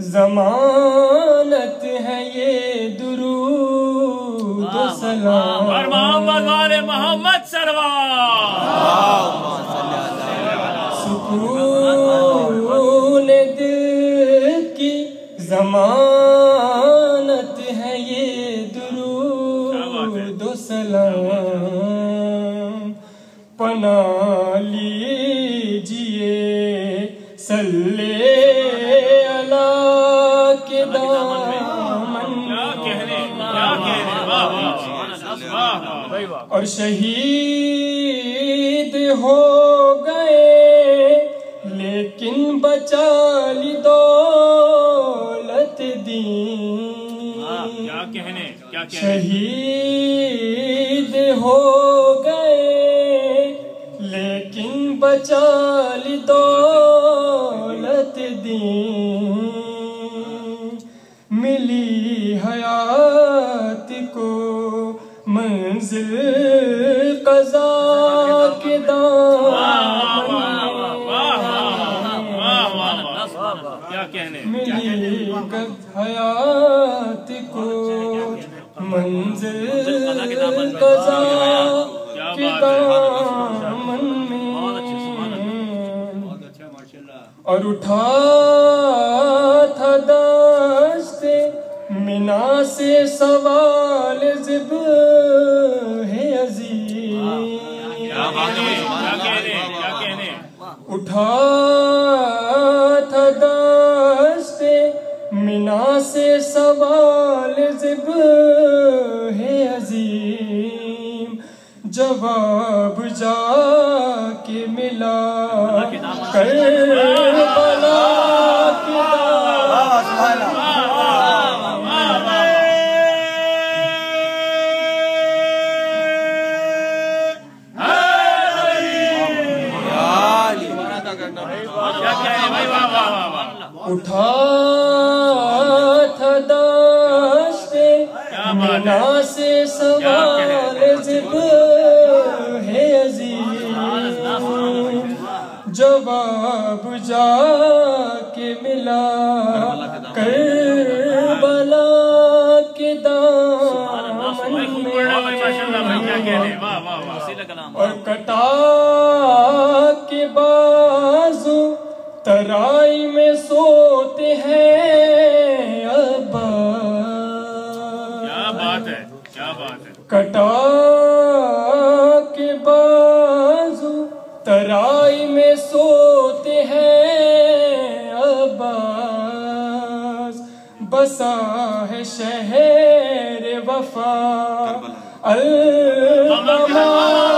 ضمانت ہے یہ درود و سلام اور محمد والے محمد سرور سکون دل کی ضمانت ہے یہ درود و سلام پناہ لیجئے صلی اللہ کے دامن اور شہید ہو گئے لیکن بچا لی دولت دین شہید ہو گئے لیکن بچا لی دولت دین ملی حیات کو منزل قضا کے ملی حیات کو منزل قضا کے دامن میں اور اٹھا تھا دست منا سے سوال ذبح عظیم اٹھا تھا دست منا سے سوال ذبح عظیم جواب جا کے ملا کربلا کے اٹھا تھا دست منا سے سوال ذبح عظیم جواب جا کے ملا کربلا کے دامن میں اور کٹا کے بازو ترائی میں سوتے ہیں عباس کیا بات ہے کٹا کے بازو ترائی میں سوتے ہیں عباس بسا ہے شہر وفا البما